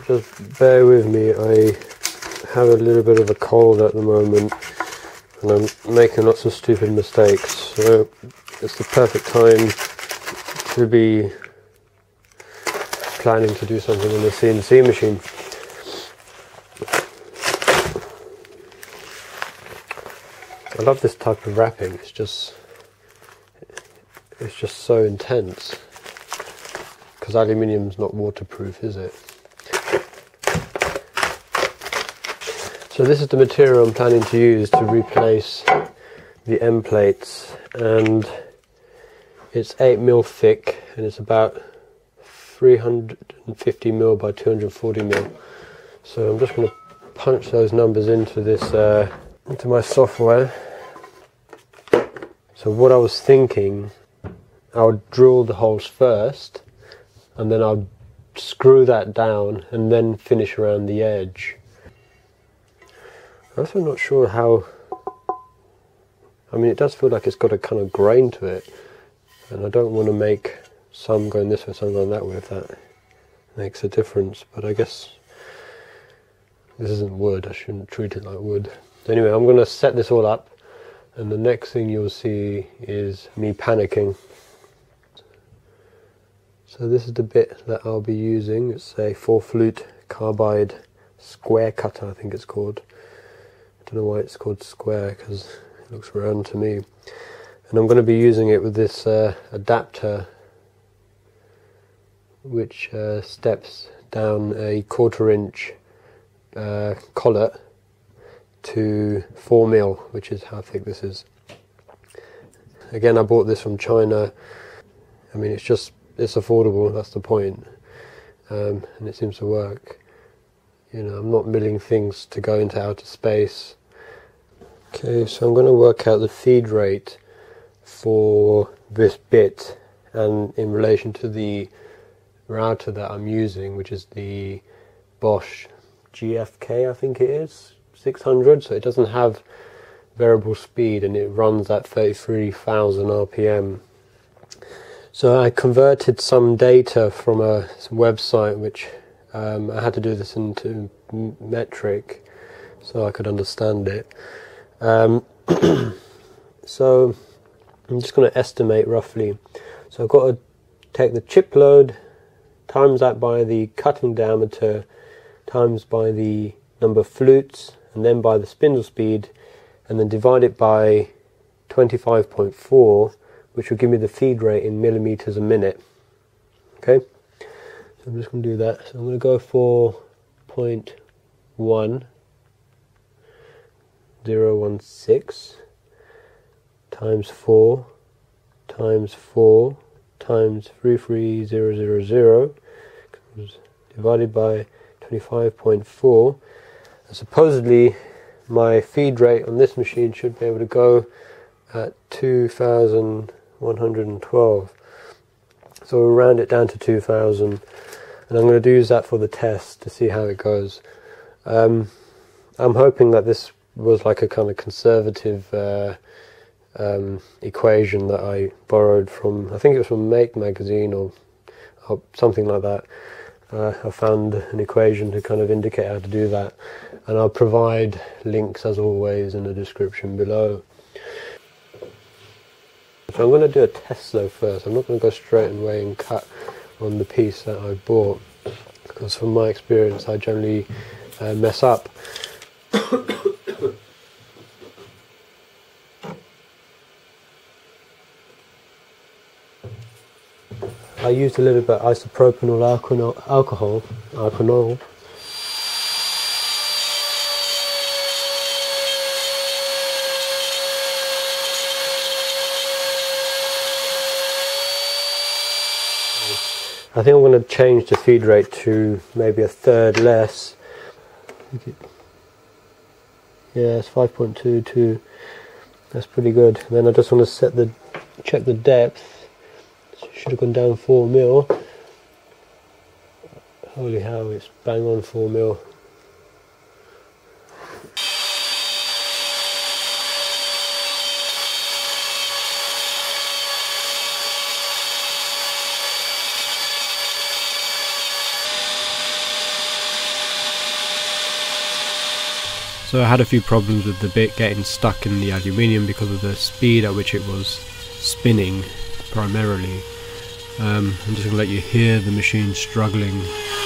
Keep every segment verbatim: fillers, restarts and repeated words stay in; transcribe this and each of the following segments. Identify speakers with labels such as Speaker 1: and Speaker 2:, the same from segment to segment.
Speaker 1: just bear with me, I have a little bit of a cold at the moment and I'm making lots of stupid mistakes, so it's the perfect time to be planning to do something on the C N C machine. I love this type of wrapping, it's just it's just so intense, because aluminium's not waterproof, is it? So this is the material I'm planning to use to replace the end plates, and it's eight mil thick and it's about three hundred fifty mil by two hundred forty mil. So I'm just going to punch those numbers into this uh, into my software. So what I was thinking, I would drill the holes first and then I'll screw that down and then finish around the edge. I'm also not sure how, I mean it does feel like it's got a kind of grain to it, and I don't want to make some going this way, some going that way, if that makes a difference, but I guess this isn't wood, I shouldn't treat it like wood. Anyway, I'm going to set this all up, and the next thing you'll see is me panicking. So this is the bit that I'll be using. It's a four flute carbide square cutter, I think it's called. I don't know why it's called square, because it looks round to me. And I'm going to be using it with this uh, adapter, which uh, steps down a quarter inch uh, collet to four mil, which is how thick this is. Again, I bought this from China. I mean, it's just, it's affordable, that's the point. Um, and it seems to work. You know, I'm not milling things to go into outer space. Okay, so I'm going to work out the feed rate for this bit, and in relation to the router that I'm using, which is the Bosch G F K, I think it is, six hundred, so it doesn't have variable speed and it runs at thirty-three thousand R P M. So I converted some data from a some website, which um, I had to do this into metric so I could understand it. Um, so I'm just going to estimate roughly. So I've got to take the chip load, times that by the cutting diameter, times by the number of flutes, and then by the spindle speed, and then divide it by twenty-five point four, which will give me the feed rate in millimeters a minute. Okay, so I'm just going to do that. So I'm going to go for zero point one zero one six times four times four times three three zero zero zero divided by twenty-five point four. And supposedly my feed rate on this machine should be able to go at two thousand one hundred twelve. So we'll round it down to two thousand, and I'm going to use that for the test to see how it goes. Um, I'm hoping that this was like a kind of conservative uh, um, equation that I borrowed from, I think it was from Make magazine or, or something like that. Uh, I found an equation to kind of indicate how to do that, and I'll provide links as always in the description below. So I'm going to do a test though first. I'm not going to go straight away and cut on the piece that I bought, because from my experience I generally uh, mess up. I used a little bit of isopropanol alcohol, alcohol, alcohol. I think I'm going to change the feed rate to maybe a third less. Yeah, it's five point two two. That's pretty good. And then I just want to set the check the depth. Should have gone down four mil. Holy hell, it's bang on four mil.
Speaker 2: So I had a few problems with the bit getting stuck in the aluminium because of the speed at which it was spinning primarily. Um, I'm just going to let you hear the machine struggling.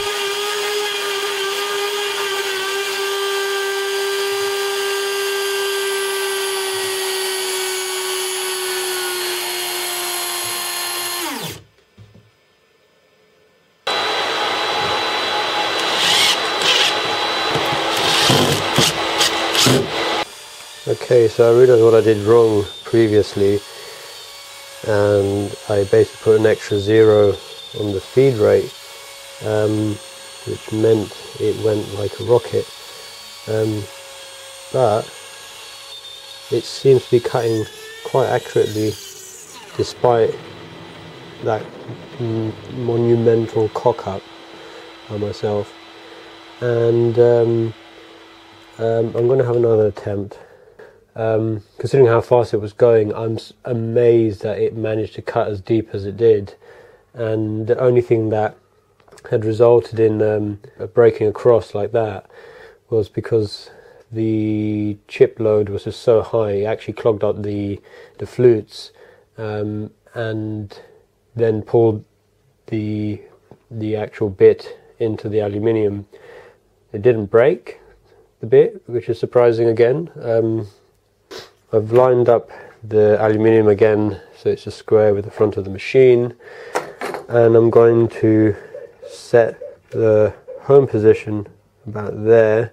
Speaker 1: Okay, so I realised what I did wrong previously, and I basically put an extra zero on the feed rate, um, which meant it went like a rocket, um, but it seems to be cutting quite accurately despite that monumental cock up by myself. And um, um, I'm going to have another attempt. Um, considering how fast it was going, I'm amazed that it managed to cut as deep as it did, and the only thing that had resulted in um, breaking across like that was because the chip load was just so high. It actually clogged up the the flutes, um, and then pulled the the actual bit into the aluminium. It didn't break the bit, which is surprising again. Um, I've lined up the aluminium again so it's a square with the front of the machine, and I'm going to set the home position about there.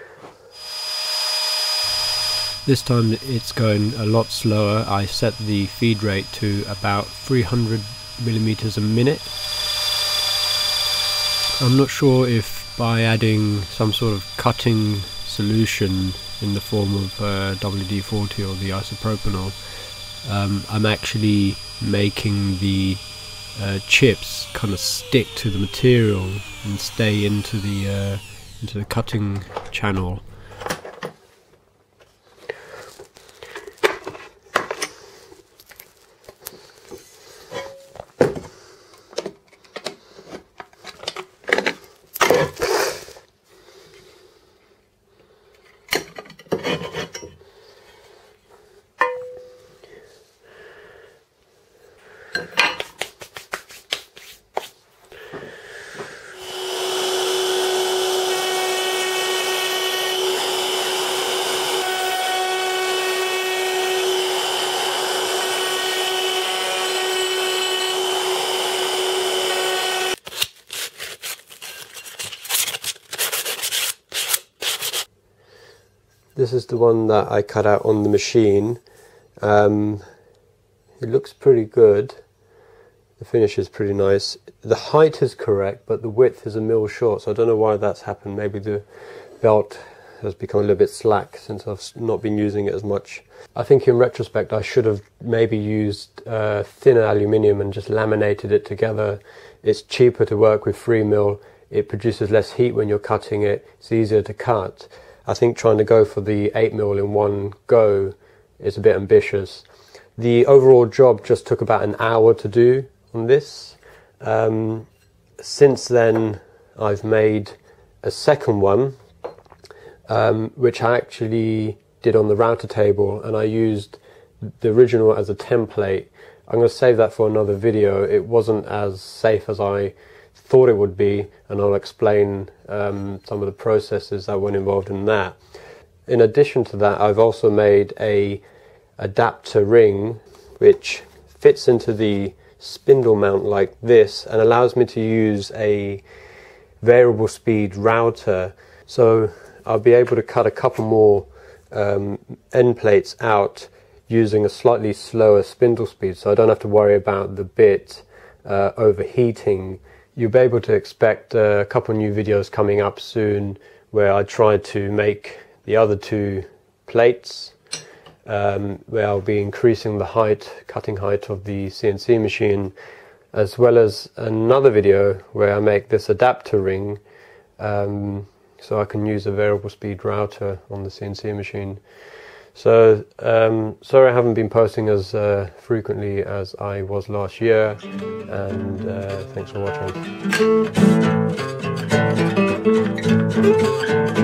Speaker 2: This time it's going a lot slower. I set the feed rate to about three hundred millimeters a minute. I'm not sure if by adding some sort of cutting solution in the form of uh, W D forty or the isopropanol, um, I'm actually making the uh, chips kind of stick to the material and stay into the uh, into the cutting channel.
Speaker 1: This is the one that I cut out on the machine. Um, it looks pretty good. The finish is pretty nice. The height is correct, but the width is a mil short, so I don't know why that's happened. Maybe the belt has become a little bit slack since I've not been using it as much. I think in retrospect I should have maybe used uh, thinner aluminium and just laminated it together. It's cheaper to work with three mil. It produces less heat when you're cutting it. It's easier to cut. I think trying to go for the eight mil in one go is a bit ambitious. The overall job just took about an hour to do on this. Um, since then I've made a second one, um, which I actually did on the router table, and I used the original as a template. I'm going to save that for another video. It wasn't as safe as I thought it would be, and I'll explain um, some of the processes that went involved in that. In addition to that, I've also made a adapter ring which fits into the spindle mount like this and allows me to use a variable speed router, so I'll be able to cut a couple more um, end plates out using a slightly slower spindle speed, so I don't have to worry about the bit uh, overheating. You'll be able to expect uh, a couple new videos coming up soon where I try to make the other two plates, um, where I'll be increasing the height, cutting height of the C N C machine, as well as another video where I make this adapter ring um, so I can use a variable speed router on the C N C machine. So, um, sorry I haven't been posting as uh, frequently as I was last year, and uh, thanks for watching.